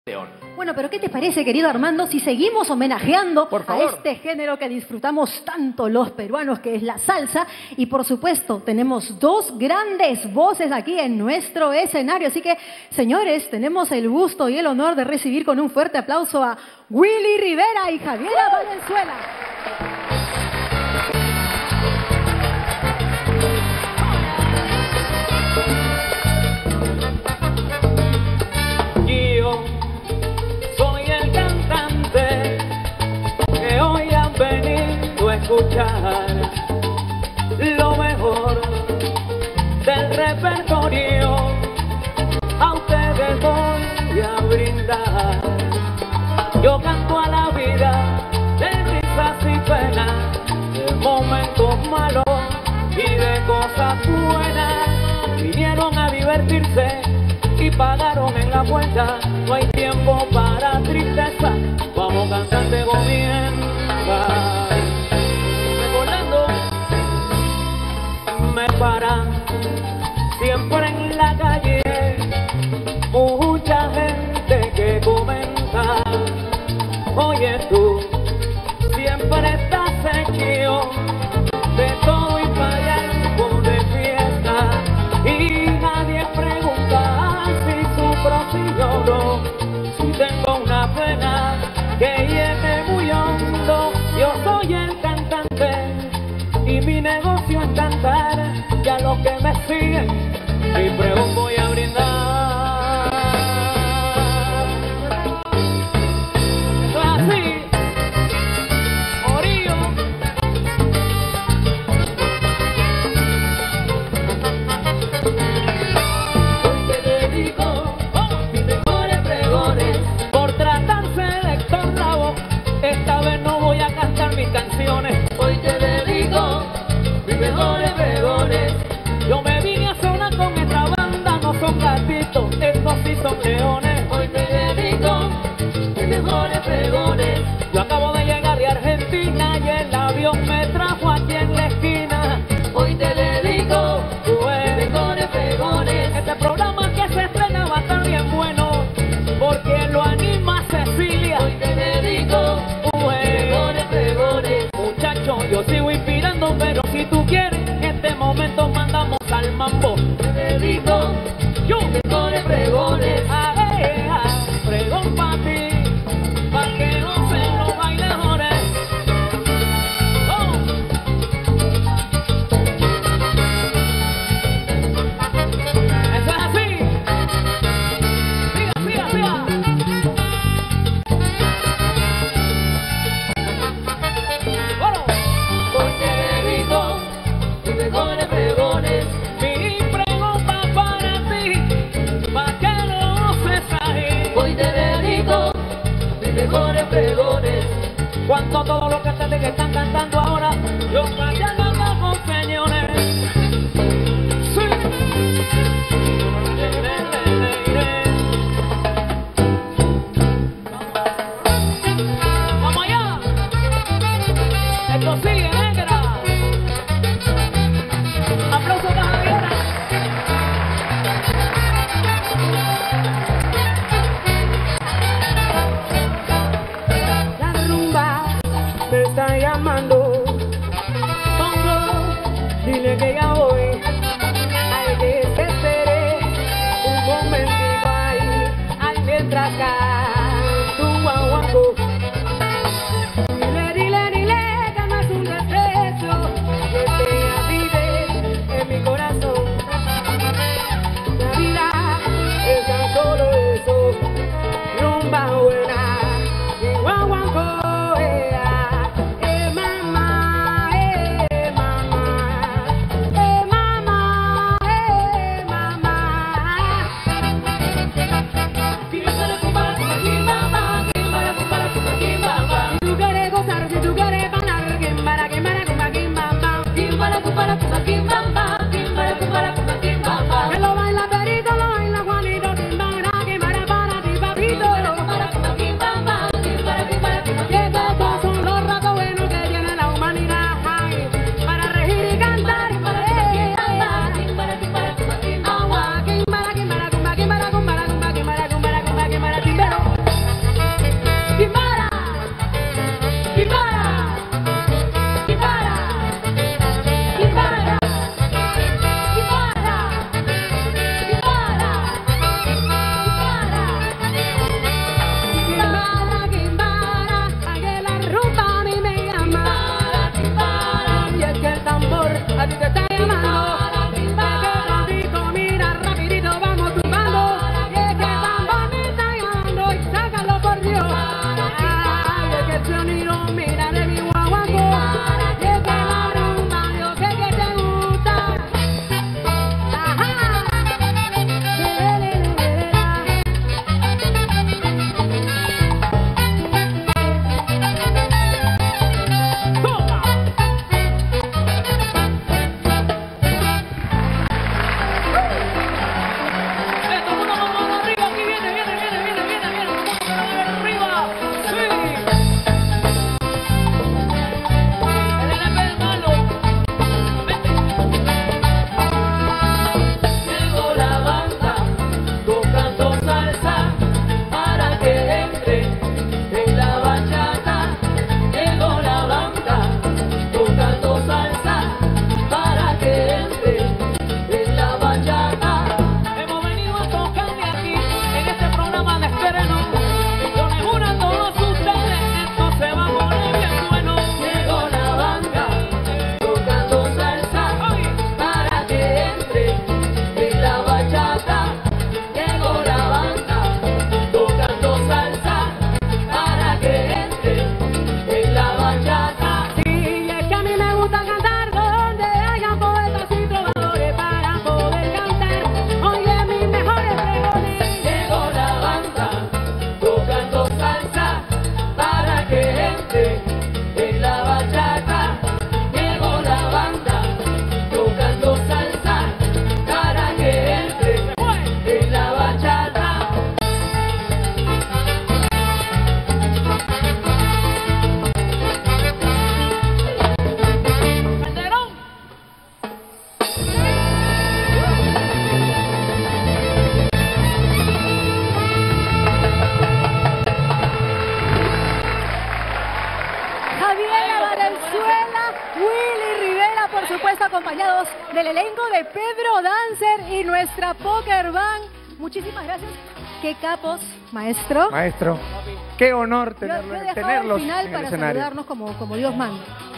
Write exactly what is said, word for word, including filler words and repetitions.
Bueno, pero ¿qué te parece, querido Armando, si seguimos homenajeando a este género que disfrutamos tanto los peruanos, que es la salsa? Y por supuesto, tenemos dos grandes voces aquí en nuestro escenario. Así que, señores, tenemos el gusto y el honor de recibir con un fuerte aplauso a Willy Rivera y Javiera Valenzuela. Escuchar lo mejor del repertorio, a ustedes voy a brindar. Yo canto a la vida de risas y penas, de momentos malos y de cosas buenas. Vinieron a divertirse y pagaron en la puerta. No hay tiempo para tristeza, vamos cantante comienza. Me paran siempre en la calle mucha gente que comenta: oye, tú siempre estás hecho de todo y para algo de fiesta, y nadie pregunta si sufro, si lloro, si tengo una pena que lleve muy hondo. Yo soy el cantante y mi negocio es cantar, y a los que me siguen mi pregón voy a brindar. Eso es así, Orillo. Hoy te dedico mis mejores pregones. Por tratarse de Héctor Lavoe, esta vez no voy a cantar mis canciones. Hoy te dedico mis mejores pregones. Yo me vine a sonar con esta banda, no son gatitos, estos sí son leones. Hoy te dedico mis mejores pregones. Yo acabo de llegar de Argentina y el avión me trajo aquí en la esquina. Hoy te dedico pues, mis mejores pregones. Este programa que se estrena va a estar bien bueno, porque lo anima Cecilia. Hoy te dedico pues, mis mejores pregones. Muchachos, yo sigo inspirando, pero si tú quieres, en este momento mandamos al mambo. Te dedico yo mejores pregones. Ah, eh, ah, pregón pa' ti, pa' que no se lo bailadores. Oh. Eso es así. Siga, siga, siga. Bueno, hoy te dedico mis mejores pregones. Mi pregón va para ti, pa' que no se sabe. Hoy te dedico mis mejores pregones. Cuando todos los cantantes que están cantando ahora, yo vayan con señores. Sí. Vamos allá. Esto sigue, negra. Aplauso para Javiera. La rumba me está llamando acompañados del elenco de Pedro Dancer y nuestra Poker Band. Muchísimas gracias. Qué capos, maestro. Maestro, qué honor Yo, tenerlo, yo he dejado tenerlos el final en el para escenario. saludarnos como, como Dios manda.